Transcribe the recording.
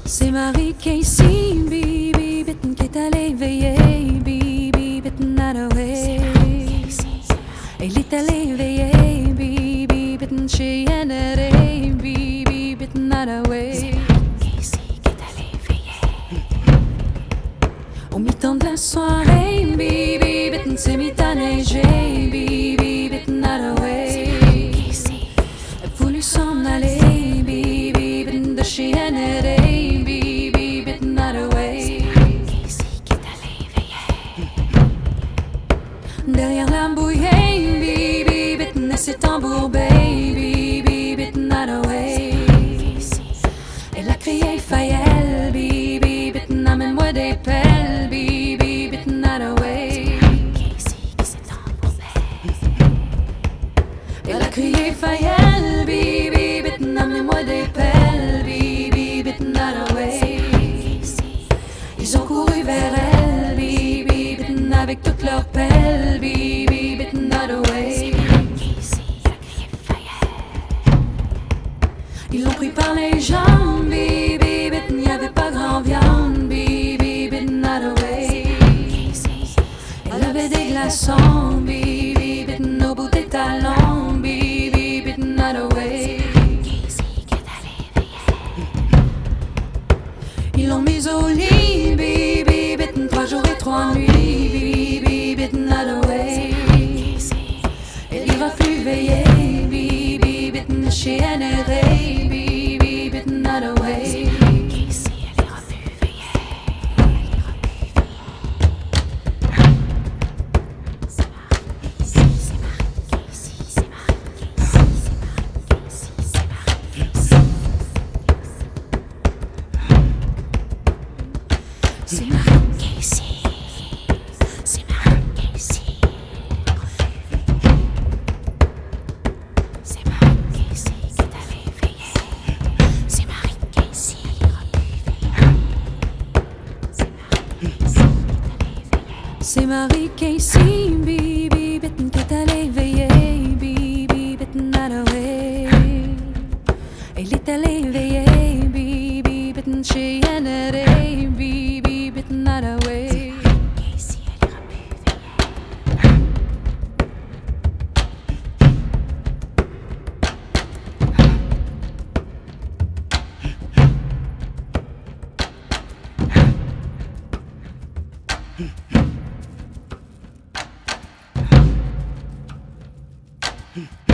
C'est Marie Caissie, bibi, bitten qui est allée veiller, bibi, bitten adoré. Elle est allée veiller, bibi, bitten chez Yanere, bibi, bitten adoré. Au mi-temps de la soirée, bibi, bitten s'est mis à neiger, bibi, bitten adoré. Elle voulut s'en aller, bibi, bitten de chez Yanere. Derrière la bouillée, bibi, bitten s'est embourbée, bibi, bitten not away. Elle a crié Fayel, bibi, bitten amène-moi des pelles, bibi, bitten not away. Elle a crié Fayel, bibi, bitten amène-moi des pelles, bibi, bitten not away. Ils ont couru vers elle, bibi, bitten avec toutes leurs pelles, bibi, bitten not away. Ils l'ont pris par les jambes, bibi, bitten, n'y avait pas grand viande, bibi, bitten not away. Elle avait des glaçons, bibi, bitten au bout des talons, bibi, bitten not away. Ils l'ont mise au lit, bibi, bitten 3 jours et 3 nuits, bibi, bitten not away. Elle ira plus veiller, bibi, bitten chez NRA, bibi, bitten not away. C'est Marie Caissie, c'est Marie Caissie, c'est Marie Caissie qui est allée veiller, c'est Marie Caissie, c'est Marie Caissie, bibi, bitten qui est allée veiller, bibi, bitten adoré. Elle est allée veiller, bibi, bitten chez Yanere, bibi, bitten not away. Caissie, elle ira plus veiller.